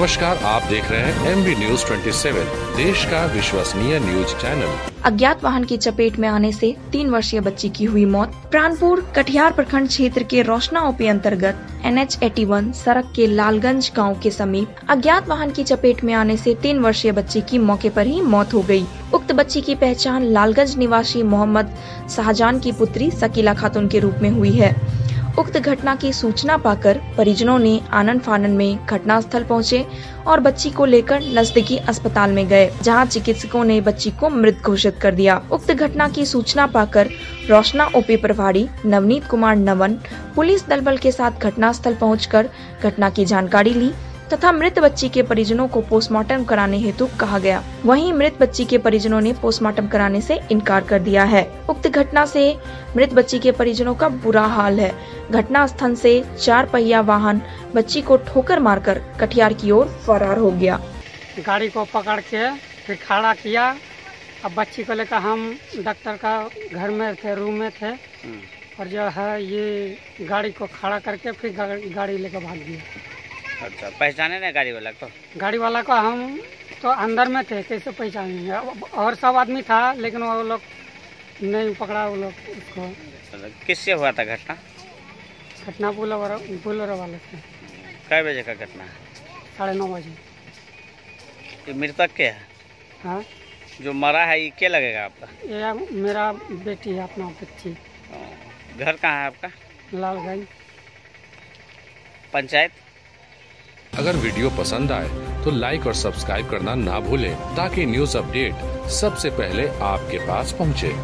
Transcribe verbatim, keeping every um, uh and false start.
नमस्कार, आप देख रहे हैं एम बी न्यूज सत्ताईस, देश का विश्वसनीय न्यूज चैनल। अज्ञात वाहन की चपेट में आने से तीन वर्षीय बच्ची की हुई मौत। प्राणपुर कटिहार प्रखंड क्षेत्र के रोशना ओपी अंतर्गत एन एच इक्यासी सड़क के लालगंज गांव के समीप अज्ञात वाहन की चपेट में आने से तीन वर्षीय बच्ची की मौके पर ही मौत हो गई। उक्त बच्ची की पहचान लालगंज निवासी मोहम्मद शाहजान की पुत्री शकीला खातून के रूप में हुई है। उक्त घटना की सूचना पाकर परिजनों ने आनन फानन में घटनास्थल पहुंचे और बच्ची को लेकर नजदीकी अस्पताल में गए, जहां चिकित्सकों ने बच्ची को मृत घोषित कर दिया। उक्त घटना की सूचना पाकर रोशना ओपी प्रभारी नवनीत कुमार नवन पुलिस दल बल के साथ घटनास्थल पहुंचकर घटना की जानकारी ली तथा मृत बच्ची के परिजनों को पोस्टमार्टम कराने हेतु कहा गया। वहीं मृत बच्ची के परिजनों ने पोस्टमार्टम कराने से इनकार कर दिया है। उक्त घटना से मृत बच्ची के परिजनों का बुरा हाल है। घटना स्थल से चार पहिया वाहन बच्ची को ठोकर मारकर कटिहार की ओर फरार हो गया। गाड़ी को पकड़ के फिर खड़ा किया। अब बच्ची को लेकर हम डॉक्टर का घर में थे, रूम में थे, और जो है ये गाड़ी को खड़ा करके फिर गाड़ी लेकर भाग गया। अच्छा, पहचाने नहीं गाड़ी वाला को? गाड़ी वाला को हम तो अंदर में थे, कैसे पहचानेंगे? और सब आदमी था लेकिन वो लोग नहीं पकड़ा वो लोग उसको। किससे हुआ था घटना? घटना बोलर बोलर वाले से। कै बजे का घटना है? साढ़े नौ बजे। ये मृतक के है? हाँ, जो मरा है ये क्या लगेगा आपका? ये मेरा बेटी है, अपना बच्ची। घर कहाँ है आपका? लालगंज पंचायत। अगर वीडियो पसंद आए तो लाइक और सब्सक्राइब करना ना भूलें ताकि न्यूज अपडेट सबसे पहले आपके पास पहुंचे।